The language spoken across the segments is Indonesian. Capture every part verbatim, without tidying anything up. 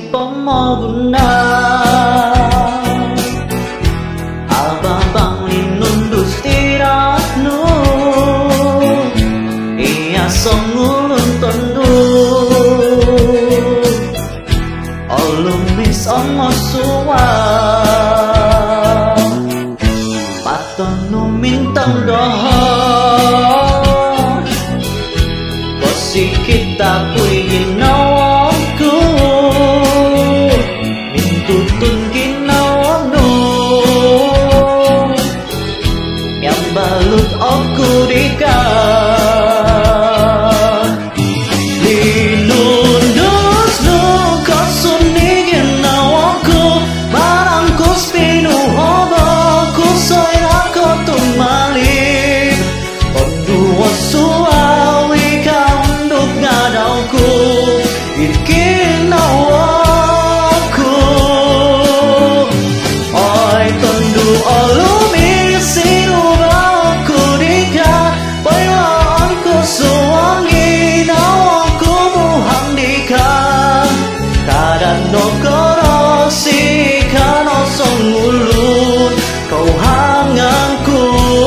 pemoguna abang linundus tiratnu iya songulun tondu olumis omosuwa patonu mintang doho kosi kita puingin nawaku mintutun kinawanu yang balut aku dika linundus nu kosuni ginawaku barangku spinu hobo kusoira kotumali ondua suawi kaunduk ngadauku ikinawaku oi tondu olumi siru baku dika bayanku suwangi nawaku muhang dika kadan nokorosi kano songulun kau hanganku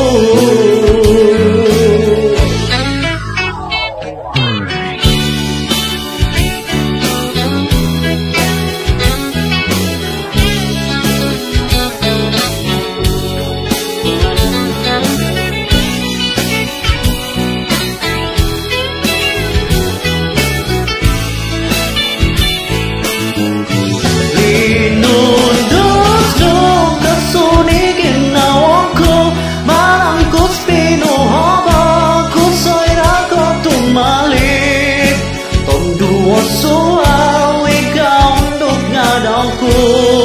suawi kaunduk ngadauku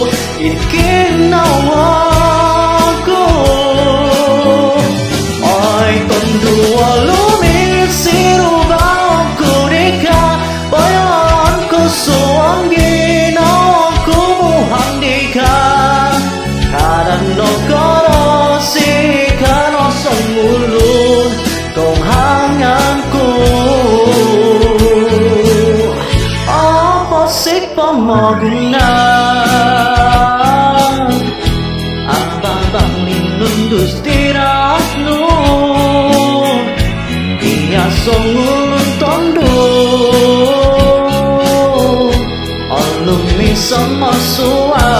ikinawaku oi tondu walumi siru bawaku dika bayanku suwangi nawaku muhang dika kadan lokorosi kano songulun kong hanganku sik pemoguna abang linundus tiratnu iya songulun tondu olumi sama suwa